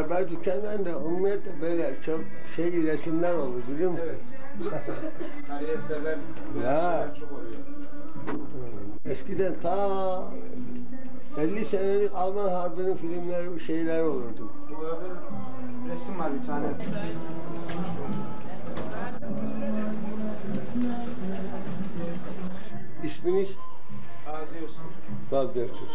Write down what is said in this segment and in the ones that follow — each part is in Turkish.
Berber dükkanlarında umumiyetle böyle çok resimler olur biliyor musun? Evet. Tarihi eserler, çok oluyor. Eskiden ta 50 senelik Alman Harbi'nin filmleri, şeyler olurdu. Burada resim var bir tane. İsminiz? Gazi Yusuf. Vazgeçtir.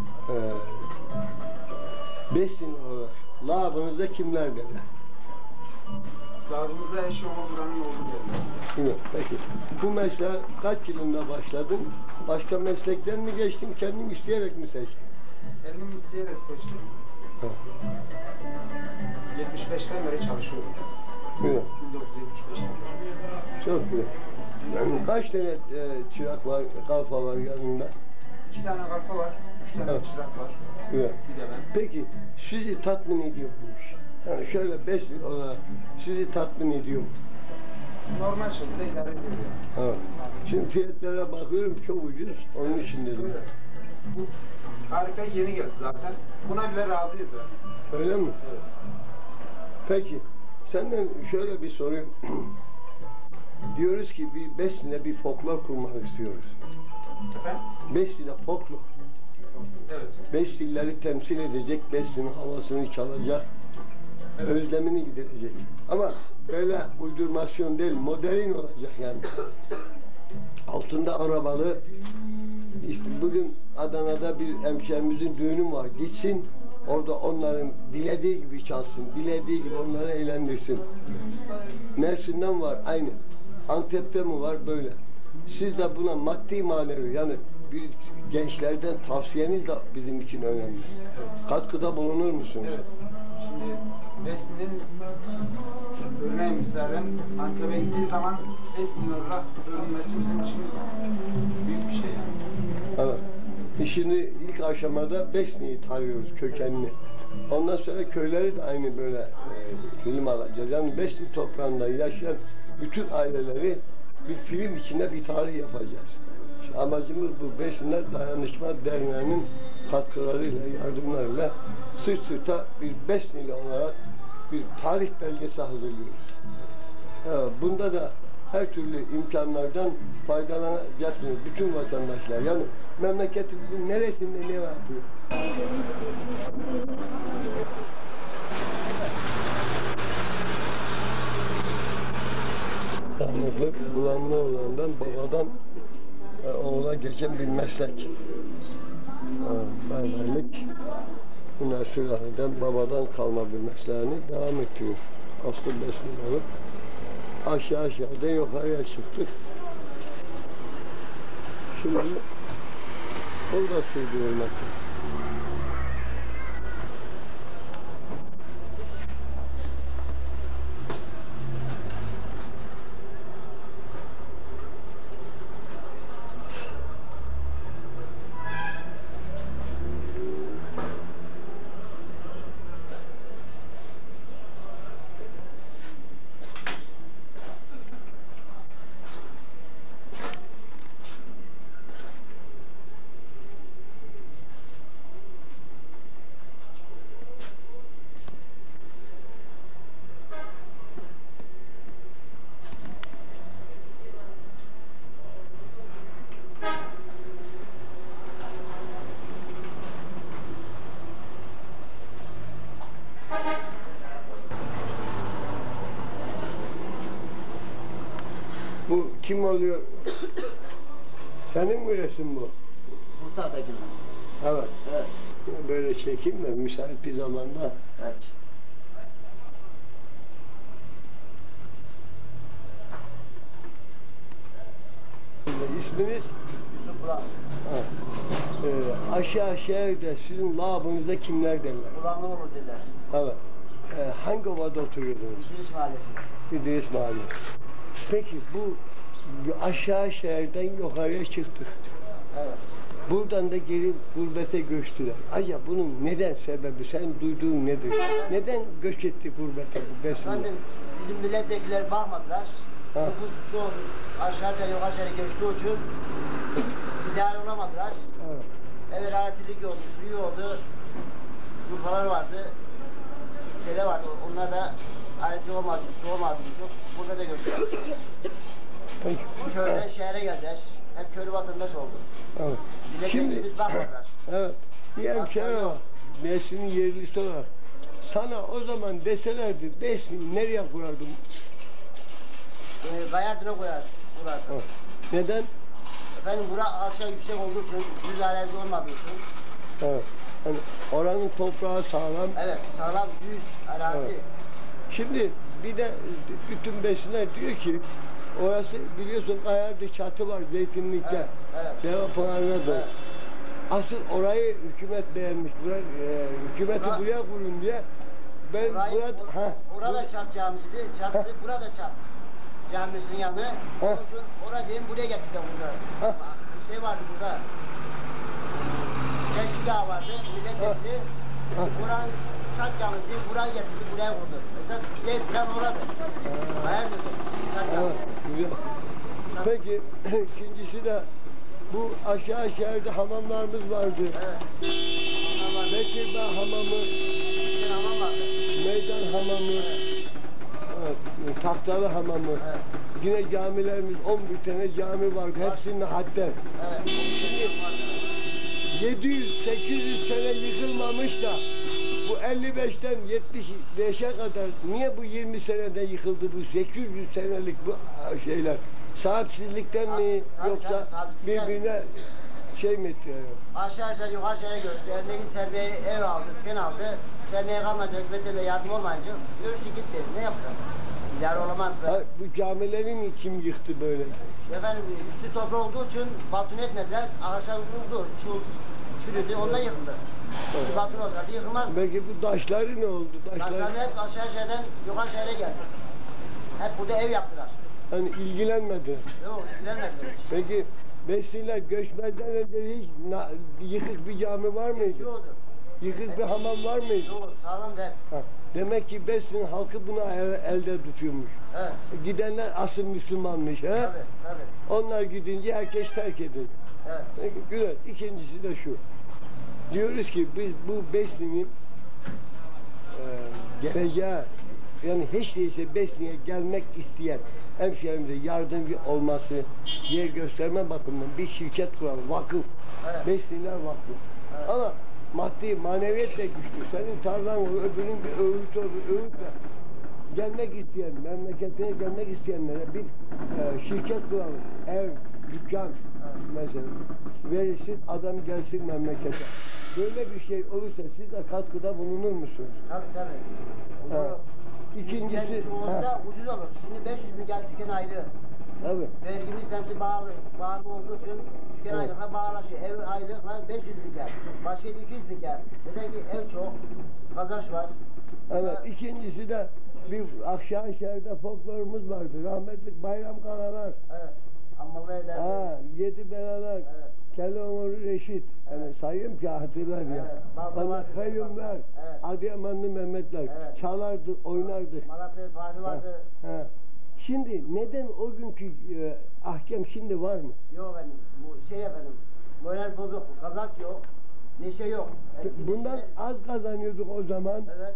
Besin olarak labınızda kimler derler? Labımızda eşi buranın oğlu derler. Peki. Bu mesleğe kaç yılında başladın? Başka meslekten mi geçtin? Kendin isteyerek mi seçtin? Kendim isteyerek seçtim. 75'ten beri çalışıyorum. Evet. 1975'ten beri. Çok güzel. Yani kaç tane çırak var, kalfa var yanında? 2 tane kalfa var, 3 tane çırak var. Evet. Bir de ben. Peki sizi tatmin ediyor bu iş? Yani şöyle 5 yıl olarak sizi tatmin ediyor mu? Normal şekilde idare ediyor. Evet. Şimdi fiyatlara bakıyorum çok ucuz, onun için dedim. Bu tarife yeni geldi zaten. Buna bile razıyız yani. Öyle mi? Evet. Peki, senden şöyle bir soru. Diyoruz ki bir Besni'de bir folklor kurmak istiyoruz. Efendim? Besni'de folklor. Evet. Besni'leri temsil edecek, Besni'nin havasını çalacak, Evet. özlemini giderecek. Ama böyle uydurmasyon değil, modern olacak yani. Altında arabalı. İşte bugün Adana'da bir hemşehrimizin düğünü var. Gitsin, orada onların dilediği gibi çalsın, dilediği gibi onları eğlendirsin. Mersin'den var aynı. Antep'te mi var böyle. Siz de buna maddi manevi yani bir gençlerden tavsiyeniz de bizim için önemli. Evet. Katkıda bulunur musunuz? Evet. Şimdi Besni'nin örneğin misalen Antep'e gittiği zaman Besni'nin olarak örülmesi bizim için büyük bir şey yani. Evet. Şimdi ilk aşamada Besni'yi tarıyoruz kökenini. Ondan sonra köyleri de aynı böyle film alacağız. Yani Besni toprağında yaşayan bütün aileleri bir film içinde bir tarih yapacağız. İşte amacımız bu Besniler Dayanışma Derneği'nin katkılarıyla, yardımlarıyla sırt sırta bir Besnili olarak bir tarih belgesi hazırlıyoruz. Bunda da her türlü imkanlardan faydalanacaksınız bütün vatandaşlar. Yani memleketimizin neresinde ne var diyor. Rahmetli Bulanlıoğlu'ndan babadan oğula geçen bir meslek. Berberlik Hüner Sülale'den babadan kalma bir mesleğini devam ettiriyor. Aslı Besni olup aşağıda yukarıya çıktık. Şimdi orada sürdürülmekte. Bu kim oluyor? Senin mi resim bu? Muhtar'daki mi? Evet. Evet. Böyle çekeyim de müsait bir zamanda. Evet. İsminiz? Yusuf Bulan. Evet. Aşağı şehirde sizin labınızda kimler derler? Bulanlıoğlu dediler. Evet. Hangi ovada oturuyordunuz? İdris Mahallesi'nde. İdris Mahallesi. Peki bu aşağı şehirden yukarıya çıktık. Evet. Buradan da geri gurbete göçtüler. Acaba bunun neden sebebi, sen duyduğun nedir? Neden göç etti gurbete bu Besni'ye? Efendim bizim milletvekilleri bakmadılar. Ha. Nüfus çoğu aşağı yukarı göçtüğü için idare olamadılar. Evet. Evet, elektrikli oldu, suyu oldu. Yurtlar vardı. şeyler vardı. Onlar da ayrıca olmadı çok. Burada da gösterdi. Peki. Köyden şehre geldiler. Hep köylü vatandaş oldu. Evet. Bile Şimdi- kendimiz bakmadılar. Evet. Bir hemşehri var. Besli'nin yerlisi olarak. Sana o zaman deselerdi Besli'ni nereye kurardın? Gayardına kurardı. Evet. Neden? Efendim bura aşağı yüksek olduğu için, düz arazi olmadığı için. Evet. Hani oranın toprağı sağlam. Evet, sağlam düz arazi. Evet. Şimdi bir de bütün besinler diyor ki orası biliyorsun Kayardı çatı var zeytinlikte. Evet, evet. Deva Pınarı'na doğru. Evet. Asıl orayı hükümet beğenmiş. Hükümeti Ora- buraya kurun diye. Ben Orada Çat Camisi'di. Çat'tı, burada Çat. Camisinin yanı. Onun için orada diyeyim buraya getirdim bunları. Ha. Bir şey vardı burada. Teşhik ağa vardı. Milletvekili. Buranın Çat Camisi buraya getirdi, buraya kurdu. Esas değil, plan orada. Hayırdır? Çat Evet, Camisi. güzel. Peki ikincisi de bu aşağı şehirde hamamlarımız vardı. Evet. Hamam vardı. Bekirdağ hamamı, Bir hamam vardı. meydan hamamı, evet, tahtalı hamamı. Evet. Yine camilerimiz 11 tane cami vardı. Hepsinin hadden. Evet. Şimdi vardı. 700-800 sene yıkılmamış da bu 55'ten 75'e kadar niye bu 20 senede yıkıldı bu 800 senelik bu şeyler? Sahipsizlikten mi Tabii, yoksa tabii, sahipsizlikten. birbirine şey mi etti yani? Aşağı yukarı şeye göçtü. Elindeki sermayeyi ev aldı, dükkan aldı. Sermaye kalmadı, hizmetlerle yardım olmayınca göçtü gitti. Ne yapacak? İdare olamazsa. Ha, bu camilerin kim yıktı böyle? Efendim üstü toprak olduğu için batın etmediler. Ağaçlar vuruldu, çürüdü, ondan yıkıldı. Üstü batın olsaydı yıkılmazdı. Peki bu taşları ne oldu? Taşlar hep aşağı şehirden yukarı şehre geldi. Hep burada ev yaptılar. hani ilgilenmedi. Yok, ilgilenmediler. Peki Besliler göçmeden önce hiç yıkık bir cami var mıydı? Yoktu. Yıkık bir hamam var mıydı? Yok, sağlam da hep. Ha, demek ki Beslin halkı bunu elde tutuyormuş. Evet. Gidenler asıl Müslümanmış. He? Tabii, tabii. Onlar gidince herkes terk edildi. Evet. Peki, güzel. İkincisi de şu. Diyoruz ki biz bu Beslin'in geleceği, yani hiç değilse Beslin'e gelmek isteyen hemşehrimize yardımcı olması, yer gösterme bakımından bir şirket kuralım, vakıf. Evet. Beslinler Vakfı. Evet. Ama maddi, maneviyat da güçlü. Senin tarlan olur, öbürünün bir öğütü olur, öğütle. Gelmek isteyen, memleketine gelmek isteyenlere bir şirket kuralım. Ev, dükkan mesela verilsin, adam gelsin memlekete. Böyle bir şey olursa siz de katkıda bulunur musunuz? Tabii tabii. Ha. İkincisi, Yani çoğunda ucuz olur. Şimdi 500 milyar dükkan ayrı. tabii. Vergimiz hepsi bağlı. Bağlı olduğu için dükkan Evet. ayrılıkla bağlaşıyor. Ev ayrılıkla 500 milyar. Başka 200 milyar. Neden ki ev çok. Kazanç var. Evet, ikincisi de bir Akşehir'de folklorumuz vardı. Rahmetlik Bayram Karalar. Evet. Hammalı eder. Ha, Yedi Belalar. Evet. Keloğlu Reşit. Yani sayayım ki hatırlar ya. Evet, Balta Onlar vardı, Kayyumlar, evet. Adıyamanlı Mehmetler. Evet. Çalardı, oynardı. Malatya Fahri vardı. Ha. Şimdi neden o günkü ahkam şimdi var mı? Yok efendim. Bu şey efendim. Moral bozuk. Kazanç yok. Neşe yok. Eski Bundan neşe- az kazanıyorduk o zaman. Evet.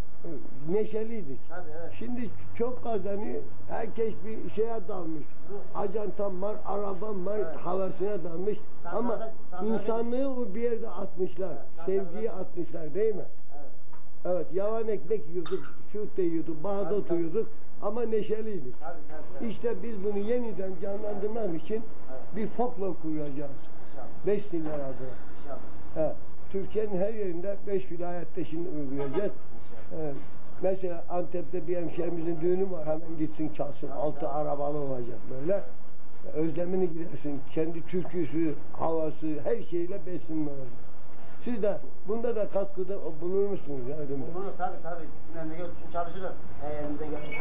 Neşeliydik. Tabii evet. Şimdi çok kazanıyor. Herkes bir şeye dalmış. Ajantam var, arabam var, Evet. havasına dalmış. Ama insanlığı o bir yerde atmışlar. Sevgiyi atmışlar değil mi? Evet. Evet, yavan ekmek yiyorduk, süt de yiyorduk, bahada Tabii, tabii. oturuyorduk ama neşeliydik. Tabii tabii. İşte biz bunu yeniden canlandırmak için bir folklor kuracağız. İnşallah. Besliler adına. İnşallah. He. Türkiye'nin her yerinde 5 vilayette şimdi uygulayacağız. Evet. Mesela Antep'te bir hemşehrimizin düğünü var, hemen gitsin çalsın, altı arabalı olacak böyle. Özlemini gidersin, kendi türküsü, havası, her şeyle Beslin'le olacak. Siz de bunda da katkıda bulunur musunuz yardımda? Bunu tabii. Memleket için çalışırız. Elimize gelir.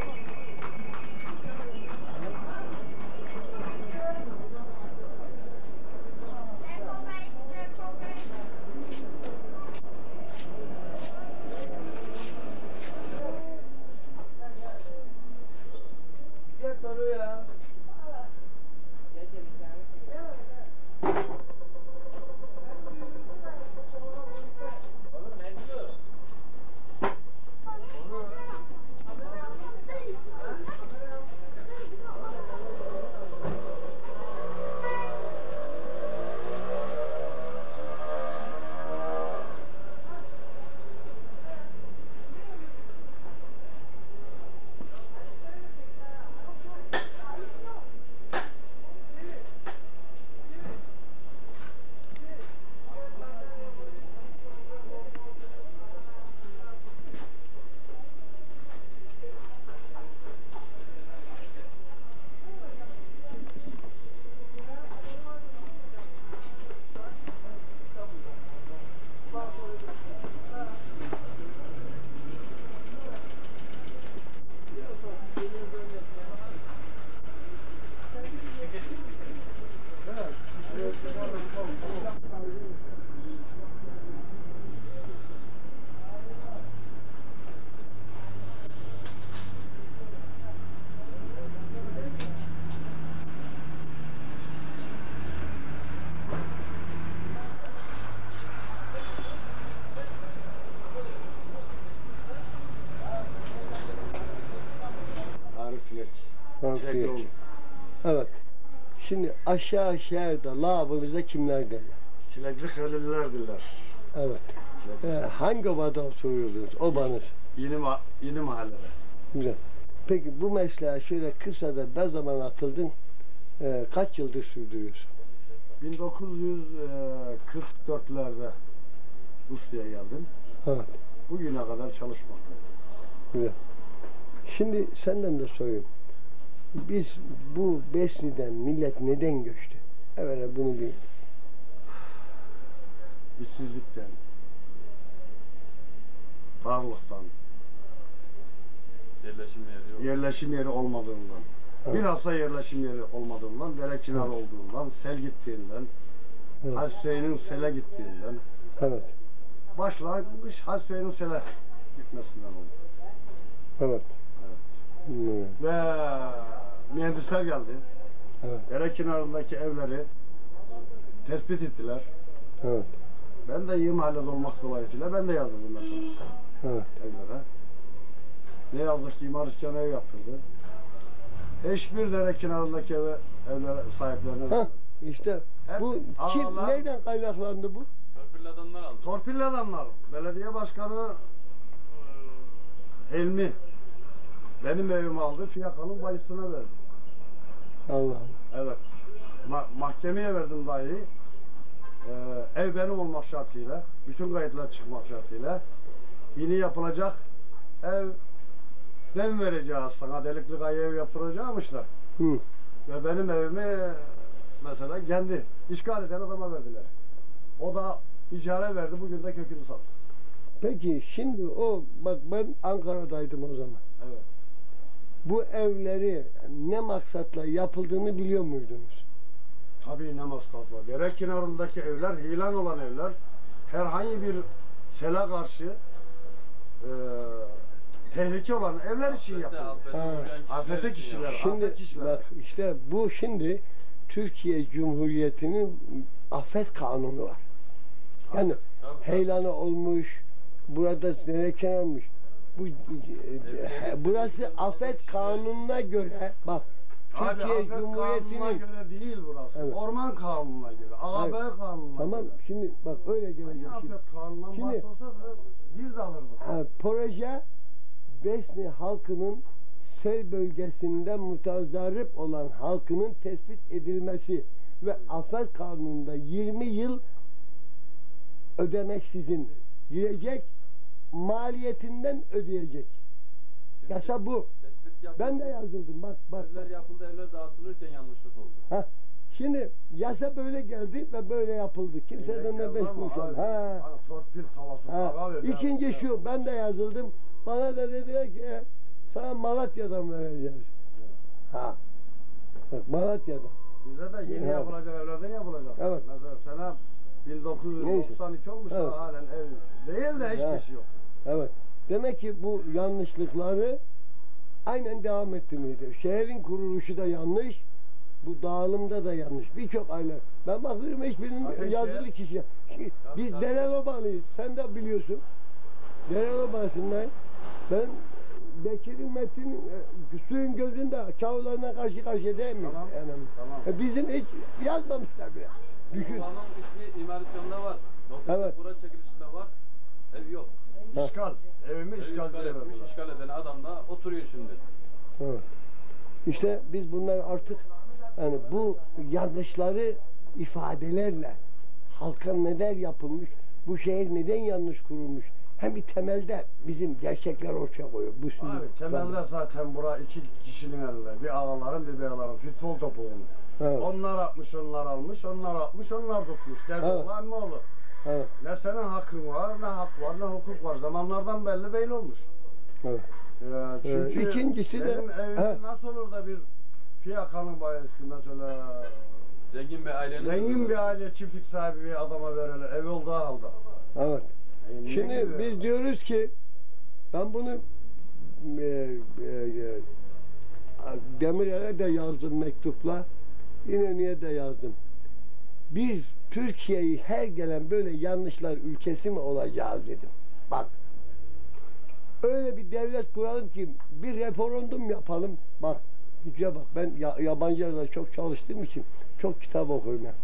aşağı şehirde labınızda kimler derler? Çilekli Halillerdiler. Evet. Hangi obada oturuyordunuz? Obanız. Yeni mahallede. Güzel. Peki bu mesleğe şöyle kısada ne zaman atıldın? Kaç yıldır sürdürüyorsun? 1944'lerde Rusya'ya geldim. Evet. Bugüne kadar çalışmaktayım. Güzel. Şimdi senden de sorayım. Biz bu Besni'den millet neden göçtü? Evet, bunu bir İşsizlikten, darlıktan, yerleşim yeri olmadığından, Evet. bilhassa yerleşim yeri olmadığından, dere kenarı olduğundan, sel gittiğinden, Evet. Hüseyin'in sele gittiğinden, evet. başlangıç Hüseyin'in sele gitmesinden oldu. Evet. Evet. Ve mühendisler geldi. Evet. Dere kenarındaki evleri tespit ettiler. Evet. Ben de iyi mahallede olmak dolayısıyla ben de yazıldım mesela Evet. evlere. Ne yazdık? İmar iskanı ev yaptırdı. Hiçbir dere kenarındaki evler sahiplerine Ha, işte hep bu kim, ağalar, nereden kaynaklandı bu? Torpilli adamlar aldı. torpilli adamlar. Belediye başkanı Hilmi benim evimi aldı, fiyakanın bayısına verdi. Allah Allah. Evet. Mahkemeye verdim dahi. Ev benim olmak şartıyla, bütün kayıtlar çıkmak şartıyla yeni yapılacak ev ben vereceğiz sana, delikli kayı ev yaptıracakmışlar. Hı. Ve benim evimi mesela kendi işgal eden adama verdiler. O da icare verdi, bugün de kökünü sattı. Peki şimdi bak ben Ankara'daydım o zaman. Evet. Bu evleri ne maksatla yapıldığını biliyor muydunuz? Tabii ne maskatla. Dere kenarındaki evler, hilan olan evler, herhangi bir sele karşı tehlike olan evler için yapıldı. Afete kişiler, Şimdi afet kişiler. bak işte bu şimdi Türkiye Cumhuriyeti'nin afet kanunu var. Yani heyelanı olmuş, burada nereken olmuş. Burası afet kanununa göre bak Abi, Türkiye afet kanununa Cumhuriyeti'nin göre değil burası. Evet. Orman kanununa göre, ABB Evet. kanununa tamam göre. şimdi bak öyle Hangi gelecek şimdi. afet kanunundan Şimdi- bahsolsa da biz de alırdık. Proje Besni halkının sel bölgesinde mutazarrip olan halkının tespit edilmesi ve afet kanununda 20 yıl ödemeksizin girecek, maliyetinden ödeyecek. Yasa bu. Ben de yazıldım bak. Evler yapıldı, evler dağıtılırken yanlışlık oldu. Şimdi yasa böyle geldi ve böyle yapıldı. Kimseden de beş kuruş almadı. Ha. Hani torpil havası. Ha. para verdi. İkinci şu, ben de yazıldım. Bana da dediler ki sana Malatya'dan vereceğiz. Ha. Bak Malatya'dan. Bize de yeni Evet. yapılacak evlerden yapılacak. Evet. Mesela sene 1992 olmuş Evet. da halen ev değil de hiçbir Evet. şey yok. Evet. Demek ki bu yanlışlıkları aynen devam ettirmelidir. Şehrin kuruluşu da yanlış, bu dağılımda da yanlış. Birçok aile. Ben bakıyorum hiçbirinin Zaten yazılı kişi. Biz Derelobalıyız. Sen de biliyorsun. Derelobalısından ben Bekir'in Metin suyun gözünde çavlarına karşı karşıya değil mi? Tamam. Tamam. Bizim hiç yazmamışlar bile. Düşün. Kullanım ismi imarisyonda var. Noter Evet. kura çekilişinde var. Ev yok. Ha. İşgal. Evimi Evi işgal işgal etmiş, verdiler. işgal eden adam da oturuyor şimdi. Evet. İşte biz bunlar artık yani bu yanlışları ifadelerle halka neler yapılmış, bu şehir neden yanlış kurulmuş, hem bir temelde bizim gerçekler ortaya koyuyor. Bu şimdi Abi temelde zaten bura iki kişinin elinde. Bir ağaların bir beylerin futbol topu onun. Evet. Onlar atmış, onlar almış, onlar atmış, onlar tutmuş. Derdi Evet. olan ne olur? Evet. Ne senin hakkın var, ne hak var, ne hukuk var. Zamanlardan belli olmuş. Evet. Çünkü İkincisi de- benim evim Evet. nasıl olur da bir fiyakanın bayisi mesela Zengin bir ailenin zengin bir aile çiftlik sahibi bir adama verirler evi olduğu halde. Evet. Ne Şimdi gibi? biz diyoruz ki ben bunu Demirel'e de yazdım mektupla, İnönü'ye de yazdım. Biz Türkiye'yi her gelen böyle yanlışlar ülkesi mi olacağız dedim. Bak. Öyle bir devlet kuralım ki bir referandum yapalım. Bak. Güce bak. Ben yabancılarla çok çalıştığım için Çok kitap okurum ben.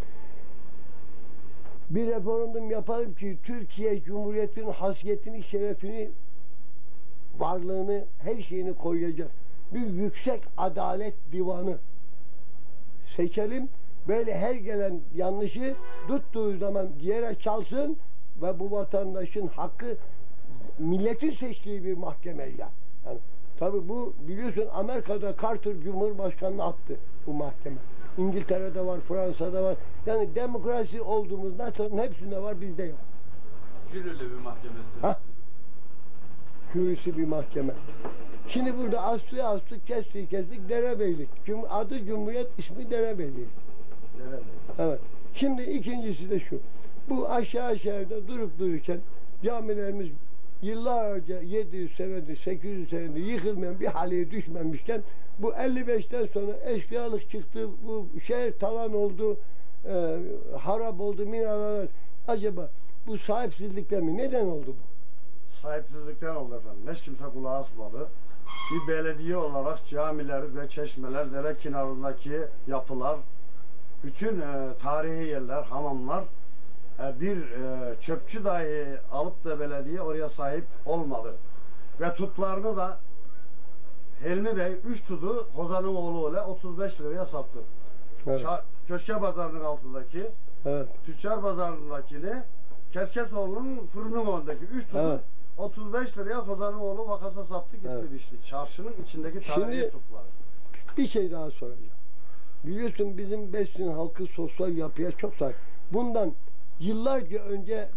Bir referandum yapalım ki Türkiye Cumhuriyeti'nin hasiyetini, şerefini, varlığını, her şeyini koruyacak bir yüksek adalet divanı seçelim. Böyle her gelen yanlışı tuttuğu zaman yere çalsın ve bu vatandaşın hakkı milletin seçtiği bir mahkemeyle. Yani, tabii bu biliyorsun Amerika'da Carter Cumhurbaşkanı'nı attı bu mahkeme. İngiltere'de var, Fransa'da var. Yani demokrasi olduğumuz NATO'nun hepsinde var, bizde yok. Jürili bir mahkemesi. Ha? Jürisi bir mahkeme. Şimdi burada astık, kestik, derebeylik. Adı Cumhuriyet, ismi derebeylik. Evet. Şimdi ikincisi de şu. Bu aşağı şehirde durup dururken camilerimiz yıllarca 700 senedir, 800 senedir yıkılmayan bir hale düşmemişken bu 55'ten sonra eşkıyalık çıktı, bu şehir talan oldu, harap oldu, minareler. Acaba bu sahipsizlikten mi? Neden oldu bu? Sahipsizlikten oldu efendim. Hiç kimse kulağı asmadı. Bir belediye olarak camiler ve çeşmeler, dere kenarındaki yapılar, bütün tarihi yerler, hamamlar, bir çöpçü dahi alıp da belediye oraya sahip olmadı. Ve tutlarını da Helmi Bey 3 tutu Hozan'ın oğlu ile 35 liraya sattı. Evet. Köşke pazarının altındaki, Evet. Tüccar pazarındakini, Keskesoğlu'nun fırının önündeki 3 tutu Evet. 35 liraya Hozan'ın oğlu vakasa sattı gitti Evet. işte. Çarşının içindeki tarihi Şimdi- tutları. Bir şey daha soracağım. Biliyorsun bizim Besnin halkı sosyal yapıya çok sahip. Bundan yıllarca önce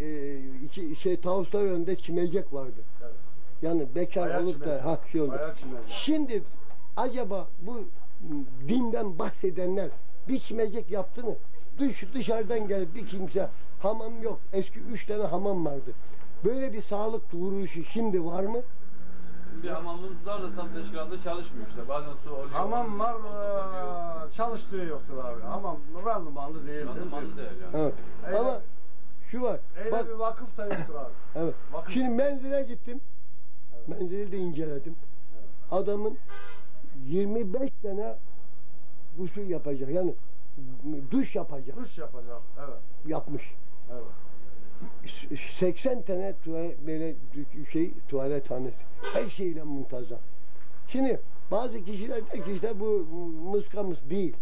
iki tavuslar önünde çimecek vardı. Evet. Yani bekar Bayağı olup çimecek. da şey oldu. Bayağı çimecek. Şimdi acaba bu dinden bahsedenler bir çimecek yaptı mı? Dışarıdan gelip bir kimse hamam yok. Eski 3 tane hamam vardı. Böyle bir sağlık duruşu şimdi var mı? Bir hamamımız var da tam teşkilatlı çalışmıyor işte. Bazen su oluyor. Hamam var, çalıştığı yoktur abi. Hamam randımanlı değildir. Randımanlı değil yani. Evet. Öyle- Ama şu var. Öyle Bak, bir vakıf da yoktur abi. evet. Vakıf. Şimdi menzile gittim. Menzili de inceledim. Adamın 25 tane gusül yapacak. Yani duş yapacak. Duş yapacak. Evet. Yapmış. Evet. 80 tane böyle tuvalethanesi. Her şeyle muntazam. Şimdi bazı kişiler der ki işte bu mıskamız değil.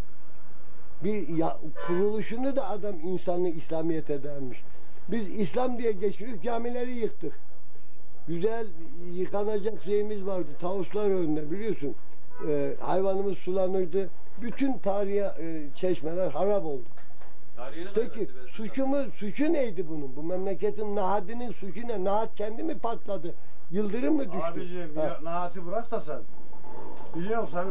Kuruluşunu da adam insanlığı İslamiyet'e dayanmış. Biz İslam diye geçiriyoruz, camileri yıktık. Güzel yıkanacak şeyimiz vardı, tavuslar önünde biliyorsun. Hayvanımız sulanırdı. Bütün tarihi çeşmeler harap oldu. Tarihini Peki kaybetti. suçu neydi bunun? Bu memleketin Nahad'ının suçu ne? Nahad kendi mi patladı? Yıldırım mı düştü? Abiciğim Ha. Nahat'i bırak da sen. Biliyor musun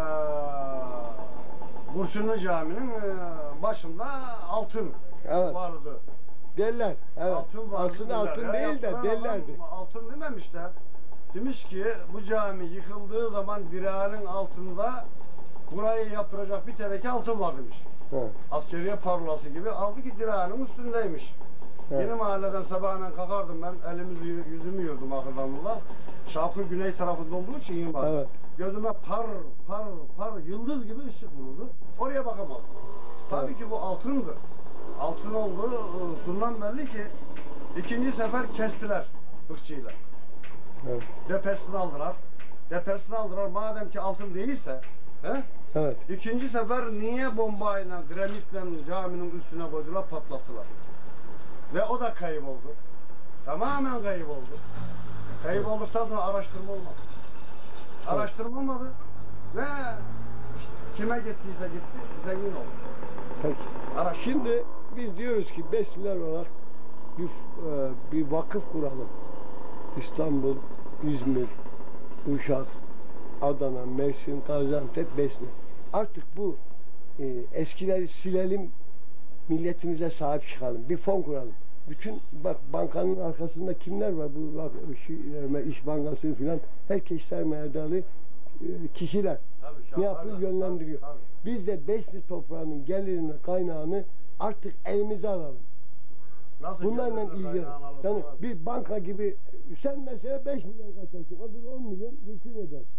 Burçunlu Cami'nin başında altın Evet. vardı. Derler. Evet. Altın vardı. Aslında derler. altın Ya değil de yaptıran derlerdi. adam altın dememişler. Demiş ki bu cami yıkıldığı zaman direğinin altında burayı yaptıracak bir teneke altın var demiş. Ha. Askeriye parolası gibi. Halbuki direğinin üstündeymiş. Evet. Yeni mahalleden sabahına kalkardım ben. Elimizi yüzümü yiyordum ahırdanlılar. Şapkı güney tarafında olduğu için iyi var. Evet. Gözüme par yıldız gibi ışık vururdu. Oraya bakamazdım. Tabii ki bu altındı. Altın oldu. Sundan belli ki ikinci sefer kestiler ırkçıyla. Evet. Depesini aldılar. Depesini aldılar. Madem ki altın değilse Evet. ikinci sefer niye bombayla, granitle caminin üstüne koydular, patlattılar. Ve o da kayboldu. Tamamen kayboldu. Kaybolduktan sonra araştırma olmadı. Araştırma olmadı ve işte kime gittiyse gitti, zengin oldu. Peki. Şimdi biz diyoruz ki Besniler olarak bir vakıf kuralım. İstanbul, İzmir, Uşak, Adana, Mersin, Gaziantep, Besni. Artık bu eskileri silelim, milletimize sahip çıkalım. Bir fon kuralım. Bütün bak bankanın arkasında kimler var? Bu bak, İş Bankası filan herkes sermayedarı kişiler. Tabii, Ne yapıyor? Yönlendiriyor. Tabii. Biz de Besni toprağının gelirini, kaynağını artık elimize alalım. Nasıl Bunlarla gelirler, ilgili. kaynağını alalım Yani abi? bir banka gibi sen mesela 5 milyon kaçarsın, öbür 10 milyon yükün eder.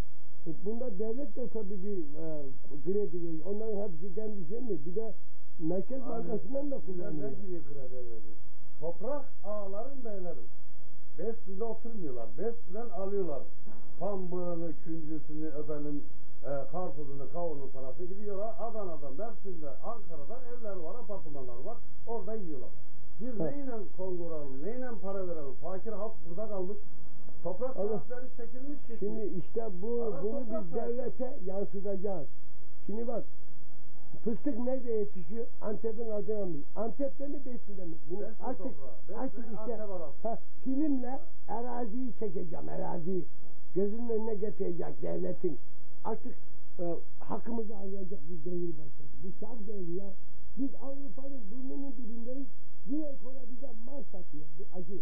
Bunda devlet de tabii bir kredi veriyor. Onların hepsi kendi şey mi? Bir de Merkez Bankası'ndan da kullanıyor. Ne gibi kredi veriyor? Toprak ağaların beylerin. Besli'de oturmuyorlar. Besli'den alıyorlar. Pambığını, küncüsünü, karpuzunu, kavunun parası gidiyorlar. Adana'da, Mersin'de, Ankara'da evler var, apartmanlar var. Orada yiyorlar. Biz neyle konguralım, neyle para verelim? Fakir halk burada kalmış. Toprak sahipleri çekilmiş ki. Şimdi işte bunu biz devlete yansıtacağız. Şimdi bak, fıstık nerede yetişiyor? Antep'in adına mı? Antep'te mi, Besli'de mi? Bunu artık işte filmle araziyi çekeceğim, araziyi. Gözünün önüne getirecek devletin. Artık hakkımızı arayacak bir devir başladı. Bu şart devri ya. Biz Avrupa'nın burnunun dibindeyiz. Güney Kore bize mal satıyor. Bu acı.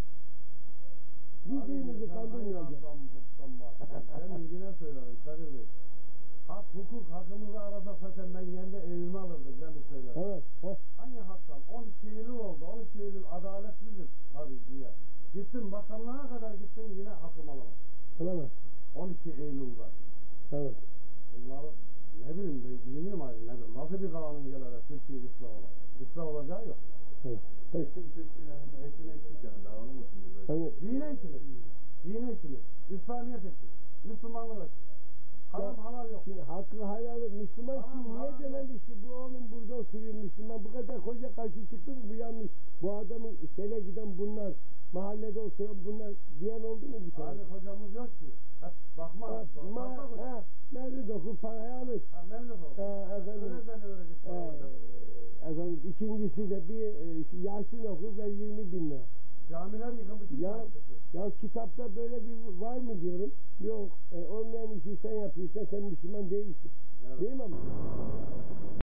Birbirimizi kandırmayacağız. Ben yine söylerim Kadir Bey. Hak, hukuk, hakkımızı arasak zaten ben kendi evimi alırdım, ben de söylerim. Evet. Hangi haktan? 12 Eylül oldu, 12 Eylül adaletlidir tabii diye. Gittin bakanlığa kadar gittin yine hakkım alamaz. Alamaz. 12 Eylül'de. Evet. Bunları ne bileyim, bilmiyorum abi, nasıl bir kanun gelir Türkiye ıslah olacak? Islah olacağı yok. Evet. Ekin eksik yani, daha onu musun? Evet. Dine içiniz, dine içiniz, İslamiyet eksik, Müslümanlık eksik. Haram halal yok. Şimdi hakkı halalı Müslüman kim niye demeli ki bu oğlum burada oturuyor Müslüman, bu kadar koca karşı çıktı mı, bu yanlış, bu adamın sele giden bunlar, mahallede oturan bunlar diyen oldu mu bir tane? Abi hocamız yok ki. Hep bakma. Mevlid okur, parayı alır. Mevlid okur. Öyle öğretecek. Efendim ikincisi de bir Yasin okur ve 20.000 lira. Camiler yıkıldı. Ya kitapta böyle bir var mı diyorum. Yok. Olmayan işi sen yapıyorsan sen Müslüman değilsin. Evet. Değil mi ama?